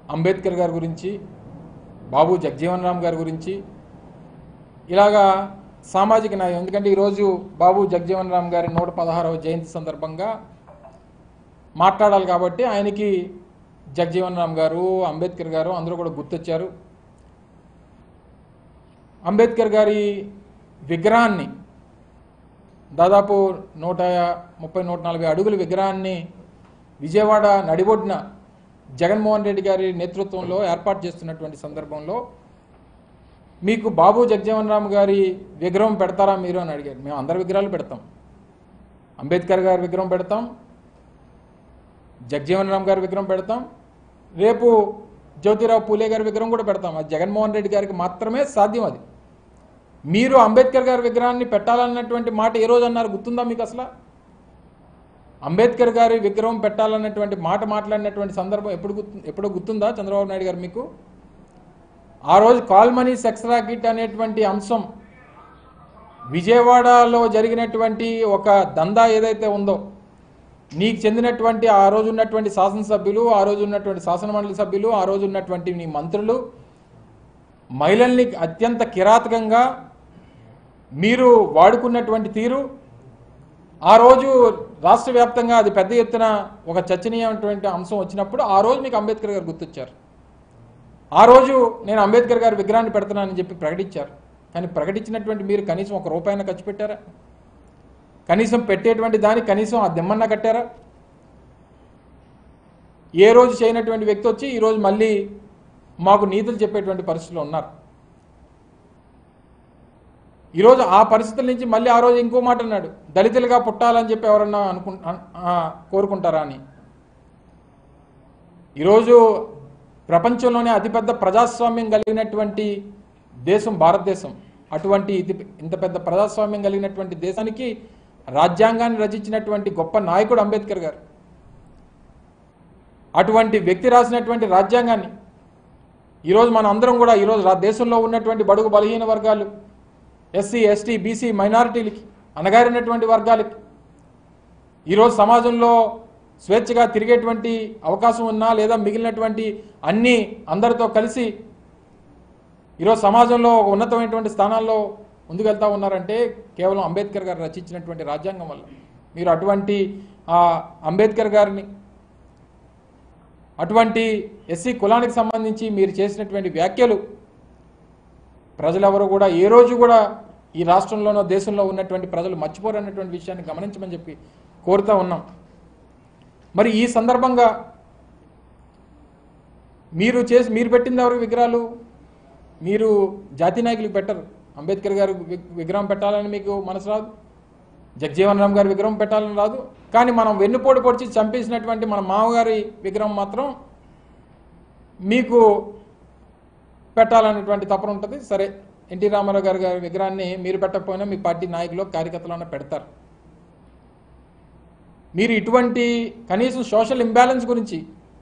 అంబేద్కర్ గారి గురించి, బాబు జగజీవన్ రామ్ గారి గురించి ఇలాగా సామాజిక న్యాయం, ఎందుకంటే ఈరోజు బాబు జగజీవన్ రామ్ గారి 116వ జయంతి సందర్భంగా మాట్లాడాలి కాబట్టి ఆయనకి జగజీవన్ రామ్ గారు, అంబేద్కర్ గారు అందరూ కూడా గుర్తొచ్చారు. అంబేద్కర్ గారి విగ్రహాన్ని దాదాపు 130-140 అడుగుల విగ్రహాన్ని విజయవాడ నడిబొడ్డున జగన్మోహన్ రెడ్డి గారి నేతృత్వంలో ఏర్పాటు చేస్తున్నటువంటి సందర్భంలో మీకు బాబు జగజీవన్ రామ్ గారి విగ్రహం పెడతారా మీరు అని అడిగారు. మేము అందరి విగ్రహాలు పెడతాం. అంబేద్కర్ గారి విగ్రహం పెడతాం, జగజీవన్ రామ్ గారి విగ్రహం పెడతాం, రేపు జ్యోతిరావు పూలే గారి విగ్రహం కూడా పెడతాం. అది జగన్మోహన్ రెడ్డి గారికి మాత్రమే సాధ్యం. అది మీరు అంబేద్కర్ గారి విగ్రహాన్ని పెట్టాలన్నటువంటి మాట ఏ రోజు అన్నారు గుర్తుందా మీకు? అసలు అంబేద్కర్ గారి విగ్రహం పెట్టాలన్నటువంటి మాట మాట్లాడినటువంటి సందర్భం ఎప్పుడో గుర్తుందా చంద్రబాబు నాయుడు గారు మీకు? ఆ రోజు కాల్ మనీ సెక్స్ రాకెట్ అనేటువంటి అంశం విజయవాడలో జరిగినటువంటి ఒక దందా ఏదైతే ఉందో, నీకు చెందినటువంటి ఆ రోజు ఉన్నటువంటి శాసనసభ్యులు, ఆ రోజు ఉన్నటువంటి శాసనమండలి సభ్యులు, ఆ రోజు ఉన్నటువంటి నీ మంత్రులు మహిళల్ని అత్యంత కిరాతకంగా మీరు వాడుకున్నటువంటి తీరు ఆ రోజు రాష్ట్ర వ్యాప్తంగా అది పెద్ద ఎత్తున ఒక చర్చనీయమైనటువంటి అంశం వచ్చినప్పుడు ఆ రోజు మీకు అంబేద్కర్ గారు గుర్తొచ్చారు. ఆ రోజు నేను అంబేద్కర్ గారి విగ్రహాన్ని పెడుతున్నానని చెప్పి ప్రకటించారు. కానీ ప్రకటించినటువంటి మీరు కనీసం ₹1 ఖర్చు పెట్టారా? కనీసం పెట్టేటువంటి దానికి కనీసం ఆ దిమ్మన్నా కట్టారా? ఏ రోజు చేయనటువంటి వ్యక్తి వచ్చి ఈరోజు మళ్ళీ మాకు నీతులు చెప్పేటువంటి పరిస్థితులు ఉన్నారు. ఈరోజు ఆ పరిస్థితుల నుంచి మళ్ళీ ఆ రోజు ఇంకో మాట అన్నాడు, దళితులుగా పుట్టాలని చెప్పి ఎవరన్నా కోరుకుంటారా అని. ఈరోజు ప్రపంచంలోనే అతిపెద్ద ప్రజాస్వామ్యం కలిగినటువంటి దేశం భారతదేశం. అటువంటి ఇంత పెద్ద ప్రజాస్వామ్యం కలిగినటువంటి దేశానికి రాజ్యాంగాన్ని రచించినటువంటి గొప్ప నాయకుడు అంబేద్కర్ గారు. అటువంటి వ్యక్తి రాసినటువంటి రాజ్యాంగాన్ని ఈరోజు మన అందరం కూడా ఈరోజు దేశంలో ఉన్నటువంటి బడుగు బలహీన వర్గాలు, ఎస్సీ, ఎస్టీ, బీసీ మైనారిటీలకి, అణగారినటువంటి వర్గాలకి ఈరోజు సమాజంలో స్వేచ్ఛగా తిరిగేటువంటి అవకాశం ఉన్నా లేదా మిగిలినటువంటి అన్ని అందరితో కలిసి ఈరోజు సమాజంలో ఉన్నతమైనటువంటి స్థానాల్లో ముందుకెళ్తా ఉన్నారంటే కేవలం అంబేద్కర్ గారు రచించినటువంటి రాజ్యాంగం వల్ల. మీరు అటువంటి అంబేద్కర్ గారిని, అటువంటి ఎస్సీ కులానికి సంబంధించి మీరు చేసినటువంటి వ్యాఖ్యలు ప్రజలెవరు కూడా ఏ రోజు కూడా ఈ రాష్ట్రంలోనో దేశంలో ఉన్నటువంటి ప్రజలు మర్చిపోరన్నటువంటి విషయాన్ని గమనించమని చెప్పి కోరుతా ఉన్నాం. మరి ఈ సందర్భంగా మీరు పెట్టింది ఎవరు విగ్రహాలు? మీరు జాతీయ నాయకులకు పెట్టరు. అంబేద్కర్ గారు విగ్రహం పెట్టాలని మీకు మనసు రాదు, జగజీవన్ రామ్ గారి విగ్రహం పెట్టాలని రాదు. కానీ మనం వెన్నుపోటు పొడిచి చంపేసినటువంటి మన మామగారి విగ్రహం మాత్రం మీకు పెట్టాలనేటువంటి తపన ఉంటుంది. సరే, ఎన్టీ రామారావు గారి విగ్రహాన్ని మీరు పెట్టకపోయినా మీ పార్టీ నాయకులు కార్యకర్తలు పెడతారు. మీరు ఇటువంటి కనీసం సోషల్ ఇంబ్యాలెన్స్ గురించి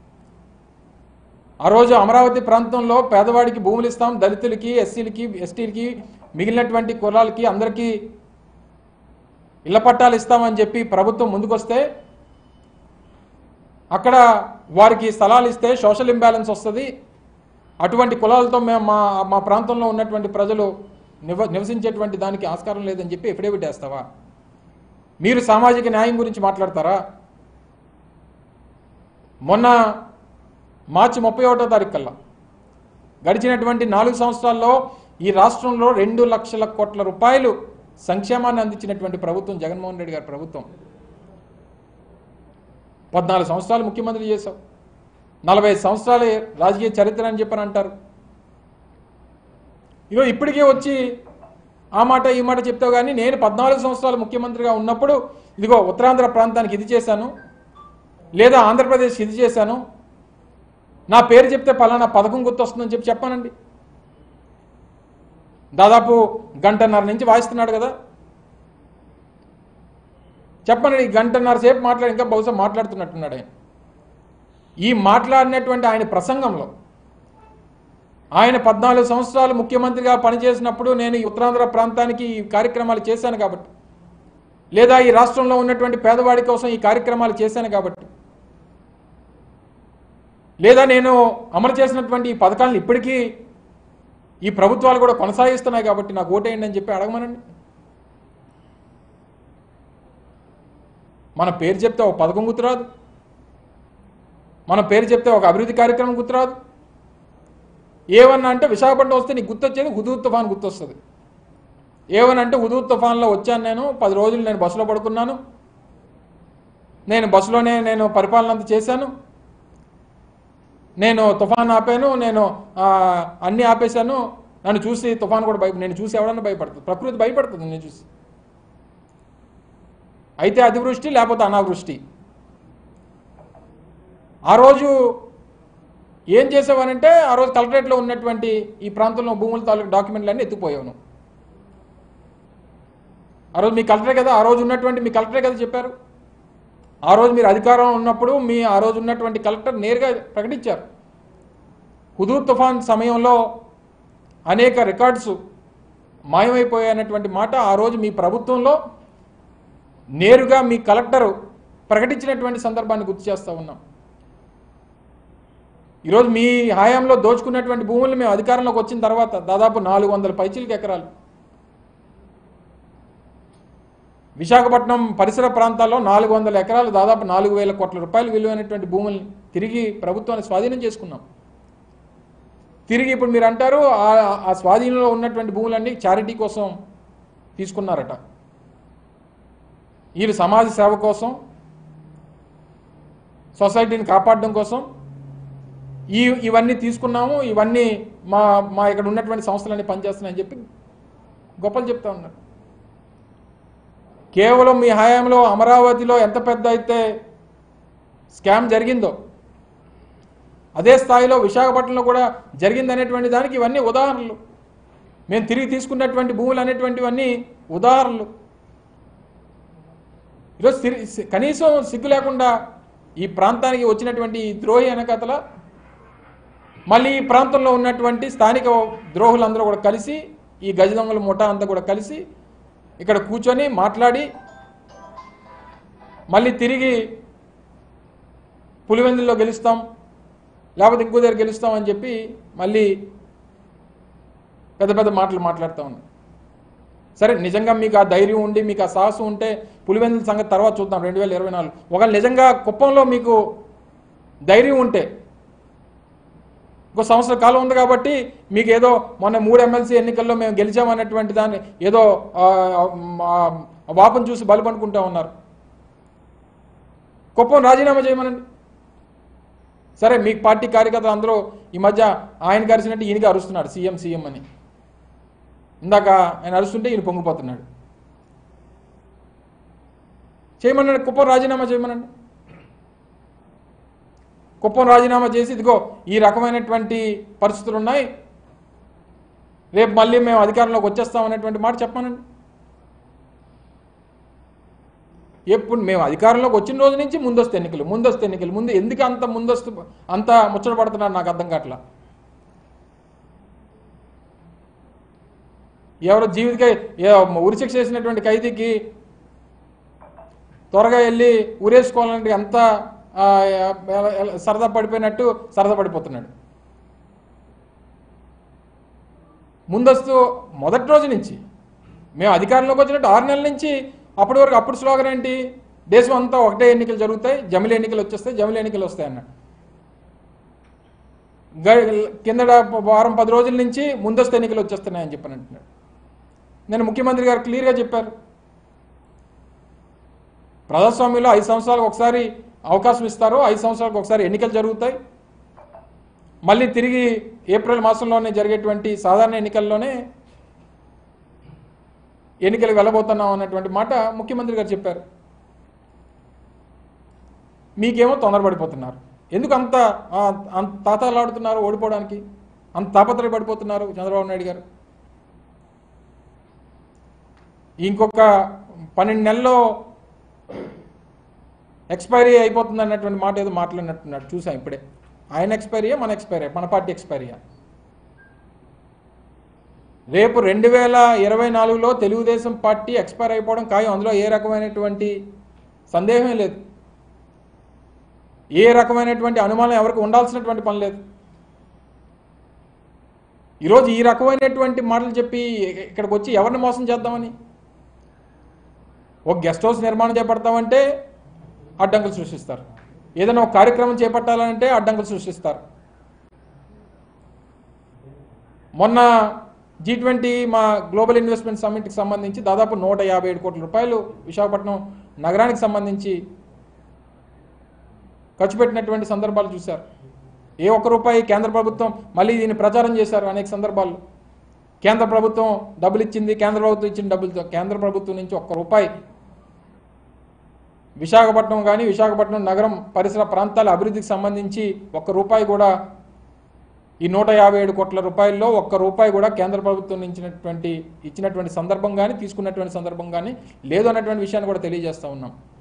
ఆ రోజు అమరావతి ప్రాంతంలో పేదవాడికి భూములు ఇస్తాం, దళితులకి, ఎస్సీలకి, ఎస్టీలకి, మిగిలినటువంటి కులాలకి అందరికీ ఇళ్ల పట్టాలు ఇస్తామని చెప్పి ప్రభుత్వం ముందుకొస్తే అక్కడ వారికి స్థలాలు ఇస్తే సోషల్ ఇంబ్యాలెన్స్ వస్తుంది, అటువంటి కులాలతో మేము మా ప్రాంతంలో ఉన్నటువంటి ప్రజలు నివసించేటువంటి దానికి ఆస్కారం లేదని చెప్పి ఎఫిడేవిట్ వేస్తావా? మీరు సామాజిక న్యాయం గురించి మాట్లాడతారా? మొన్న మార్చి 31వ తారీఖు కల్లా గడిచినటువంటి 4 సంవత్సరాల్లో ఈ రాష్ట్రంలో 2 లక్షల కోట్ల రూపాయలు సంక్షేమాన్ని అందించినటువంటి ప్రభుత్వం జగన్మోహన్ రెడ్డి గారి ప్రభుత్వం. 14 సంవత్సరాలు ముఖ్యమంత్రి చేశావు, 45 సంవత్సరాల రాజకీయ చరిత్ర అని చెప్పని అంటారు. ఈరోజు ఇప్పటికే వచ్చి ఆ మాట ఈ మాట చెప్తావు. కానీ నేను 14 సంవత్సరాలు ముఖ్యమంత్రిగా ఉన్నప్పుడు ఇదిగో ఉత్తరాంధ్ర ప్రాంతానికి ఇది చేశాను, లేదా ఆంధ్రప్రదేశ్కి ఇది చేశాను, నా పేరు చెప్తే పలానా పథకం గుర్తొస్తుందని చెప్పి చెప్పానండి. దాదాపు 1.5 నుంచి వాయిస్తున్నాడు కదా. చెప్పండి, 1.5 సేపు మాట్లాడి ఇంకా బహుశా మాట్లాడుతున్నట్టున్నాడు ఆయన. ఈ మాట్లాడినటువంటి ఆయన ప్రసంగంలో ఆయన 14 సంవత్సరాలు ముఖ్యమంత్రిగా పనిచేసినప్పుడు నేను ఈ ఉత్తరాంధ్ర ప్రాంతానికి ఈ కార్యక్రమాలు చేశాను కాబట్టి, లేదా ఈ రాష్ట్రంలో ఉన్నటువంటి పేదవాడి కోసం ఈ కార్యక్రమాలు చేశాను కాబట్టి లేదా నేను అమలు చేసినటువంటి ఈ పథకాలను ఇప్పటికీ ఈ ప్రభుత్వాలు కూడా కొనసాగిస్తున్నాయి కాబట్టి నాకు ఓటేయండి అని చెప్పి అడగమనండి. మన పేరు చెప్తే ఒక పథకం గుర్తురాదు, మన పేరు చెప్తే ఒక అభివృద్ధి కార్యక్రమం గుర్తురాదు. ఏమన్నా అంటే విశాఖపట్నం వస్తే నీకు గుర్తొచ్చేది హుదూద్ తుఫాన్ గుర్తొస్తుంది. ఏమన్నా అంటే హుదూద్ తుఫాన్లో వచ్చాను, నేను 10 రోజులు నేను బస్సులో పడుకున్నాను, నేను బస్సులోనే నేను పరిపాలన అంతా చేశాను, నేను తుఫాన్ ఆపాను, నేను అన్నీ ఆపేశాను, నన్ను చూసి తుఫాన్ కూడా నేను చూసి ఎవడన్నా భయపడుతుంది, ప్రకృతి భయపడుతుంది నేను చూసి. అయితే అతివృష్టి లేకపోతే అనావృష్టి. ఆ రోజు ఏం చేసావనంటే ఆ రోజు కలెక్టరేట్లో ఉన్నటువంటి ఈ ప్రాంతంలో భూముల తాలూకు డాక్యుమెంట్లన్నీ ఎత్తుకుపోయాను. ఆ రోజు మీ కలెక్టరే కదా, ఆ రోజు ఉన్నటువంటి మీ కలెక్టరే కదా చెప్పారు. ఆ రోజు మీరు అధికారం ఉన్నప్పుడు ఆ రోజు ఉన్నటువంటి కలెక్టర్ నేరుగా ప్రకటించారు. హుదూద్ తుఫాన్ సమయంలో అనేక రికార్డ్స్ మాయమైపోయాయన్నటువంటి మాట ఆ రోజు మీ ప్రభుత్వంలో నేరుగా మీ కలెక్టరు ప్రకటించినటువంటి సందర్భాన్ని గుర్తు చేస్తూ ఉన్నాం. ఈరోజు మీ హయాంలో దోచుకున్నటువంటి భూములు మేము అధికారంలోకి వచ్చిన తర్వాత దాదాపు 400 పైచిలకు ఎకరాలు విశాఖపట్నం పరిసర ప్రాంతాల్లో 400 ఎకరాలు దాదాపు 4,000 కోట్ల రూపాయలు విలువైనటువంటి భూముల్ని తిరిగి ప్రభుత్వాన్ని స్వాధీనం చేసుకున్నాం. తిరిగి ఇప్పుడు మీరు అంటారు ఆ స్వాధీనంలో ఉన్నటువంటి భూములన్నీ చారిటీ కోసం తీసుకున్నారట. వీళ్ళు సమాజ సేవ కోసం, సొసైటీని కాపాడడం కోసం ఇవన్నీ తీసుకున్నాము, ఇవన్నీ మా ఇక్కడ ఉన్నటువంటి సంస్థలన్నీ పనిచేస్తున్నాయని చెప్పి గొప్పలు చెప్తా ఉన్నారు. కేవలం మీ హయాంలో అమరావతిలో ఎంత పెద్ద అయితే స్కామ్ జరిగిందో అదే స్థాయిలో విశాఖపట్నంలో కూడా జరిగిందనేటువంటి దానికి ఇవన్నీ ఉదాహరణలు. మేము తిరిగి తీసుకున్నటువంటి భూములు అనేటువంటివన్నీ ఉదాహరణలు. ఈరోజు కనీసం సిగ్గు లేకుండా ఈ ప్రాంతానికి వచ్చినటువంటి ఈ ద్రోహి వెనకతల మళ్ళీ ఈ ప్రాంతంలో ఉన్నటువంటి స్థానిక ద్రోహులందరూ కూడా కలిసి, ఈ గజ దొంగల ముఠా అంతా కూడా కలిసి ఇక్కడ కూర్చొని మాట్లాడి మళ్ళీ తిరిగి పులివెందుల్లో గెలుస్తాం లేకపోతే ఇంకో దగ్గర గెలుస్తాం అని చెప్పి మళ్ళీ పెద్ద పెద్ద మాటలు మాట్లాడుతూ ఉన్నాం. సరే, నిజంగా మీకు ఆ ధైర్యం ఉండి మీకు ఆ సాహసం ఉంటే పులివెందుల సంగతి తర్వాత చూద్దాం 2024. ఒకవేళ నిజంగా కుప్పంలో మీకు ధైర్యం ఉంటే ఇంకో సంవత్సర కాలం ఉంది కాబట్టి మీకు ఏదో మొన్న 3 ఎమ్మెల్సీ ఎన్నికల్లో మేము గెలిచామన్నటువంటి దాన్ని ఏదో వాపం చూసి బలపనుకుంటూ ఉన్నారు. కుప్పం రాజీనామా చేయమనండి. సరే, మీకు పార్టీ కార్యకర్తలు అందరూ ఈ మధ్య ఆయన కలిసినట్టు ఈయనకి అరుస్తున్నాడు సీఎం అని. ఇందాక ఆయన అరుస్తుంటే ఈయన పొంగిపోతున్నాడు. చేయమన్నాడు, కుప్పం రాజీనామా చేయమనండి. కుప్పం రాజీనామా చేసి ఇదిగో ఈ రకమైనటువంటి పరిస్థితులు ఉన్నాయి, రేపు మళ్ళీ మేము అధికారంలోకి వచ్చేస్తాం అనేటువంటి మాట చెప్పమనండి. ఎప్పుడు మేము అధికారంలోకి వచ్చిన రోజు నుంచి ముందస్తు ఎన్నికలు ముందు ఎందుకు అంత ముచ్చట పడుతున్నారు నాకు అర్థం కావట్లా. ఎవరో ఉరిశిక్ష చేసినటువంటి ఖైదీకి త్వరగా వెళ్ళి ఊరేసుకోవాలంటే ఎంత సరదా పడిపోయినట్టు సరదా పడిపోతున్నాడు. ముందస్తు మొదటి రోజు నుంచి మేము అధికారంలోకి వచ్చినట్టు 6 నెలల నుంచి అప్పటి వరకు అప్పుడు స్లోగన్ ఏంటి? దేశం అంతా ఒకటే ఎన్నికలు జరుగుతాయి, జమిలి ఎన్నికలు వచ్చేస్తాయి, జమిలి ఎన్నికలు వస్తాయి అన్నాడు. కిందట వారం 10 రోజుల నుంచి ముందస్తు ఎన్నికలు వచ్చేస్తున్నాయని చెప్పని అంటున్నాడు. నేను ముఖ్యమంత్రి గారు క్లియర్గా చెప్పారు, ప్రజాస్వామ్యంలో 5 సంవత్సరాలకు ఒకసారి అవకాశం ఇస్తారు, 5 సంవత్సరాలకు ఒకసారి ఎన్నికలు జరుగుతాయి, మళ్ళీ తిరిగి ఏప్రిల్ మాసంలోనే జరిగేటువంటి సాధారణ ఎన్నికల్లోనే ఎన్నికలకు వెళ్ళబోతున్నాం అన్నటువంటి మాట ముఖ్యమంత్రి గారు చెప్పారు. మీకేమో తొందరపడిపోతున్నారు. ఎందుకు అంత తాతాలాడుతున్నారు ఓడిపోవడానికి? అంత తాపత్రయపడిపోతున్నారు చంద్రబాబు నాయుడు గారు? ఇంకొక 12 నెలల్లో ఎక్స్పైరీ అయిపోతుంది అన్నటువంటి మాట ఏదో మాట్లాడినట్టున్నాడు. చూసాం ఇప్పుడే. ఆయన ఎక్స్పైరీయా మన ఎక్స్పైరీ, మన పార్టీ ఎక్స్పైరీయా? రేపు 2024లో తెలుగుదేశం పార్టీ ఎక్స్పైర్ అయిపోవడం ఖాయం. అందులో ఏ రకమైనటువంటి సందేహమే లేదు. ఏ రకమైనటువంటి అనుమానం ఎవరికి ఉండాల్సినటువంటి పని లేదు. ఈరోజు ఈ రకమైనటువంటి మాటలు చెప్పి ఇక్కడికి వచ్చి ఎవరిని మోసం చేద్దామని, ఒక గెస్ట్ హౌస్ నిర్మాణం చేపడతామంటే అడ్డంకులు సృష్టిస్తారు, ఏదైనా ఒక కార్యక్రమం చేపట్టాలంటే అడ్డంకులు సృష్టిస్తారు. మొన్న G20 మా గ్లోబల్ ఇన్వెస్ట్మెంట్ సమ్మిట్కి సంబంధించి దాదాపు 157 కోట్ల రూపాయలు విశాఖపట్నం నగరానికి సంబంధించి ఖర్చు పెట్టినటువంటి సందర్భాలు చూశారు. ఏ ఒక్క రూపాయి కేంద్ర ప్రభుత్వం మళ్ళీ దీన్ని ప్రచారం చేశారు అనేక సందర్భాల్లో. కేంద్ర ప్రభుత్వం డబ్బులు ఇచ్చింది, కేంద్ర ప్రభుత్వం ఇచ్చిన డబ్బులతో కేంద్ర ప్రభుత్వం నుంచి ఒక్క రూపాయి విశాఖపట్నం కానీ విశాఖపట్నం నగరం పరిసర ప్రాంతాల అభివృద్ధికి సంబంధించి ఒక్క రూపాయి కూడా ఈ 157 కోట్ల రూపాయల్లో ఒక్క రూపాయి కూడా కేంద్ర ప్రభుత్వం ఇచ్చినటువంటి సందర్భం కానీ తీసుకున్నటువంటి సందర్భం కానీ లేదు అన్నటువంటి విషయాన్ని కూడా తెలియజేస్తూ ఉన్నాం.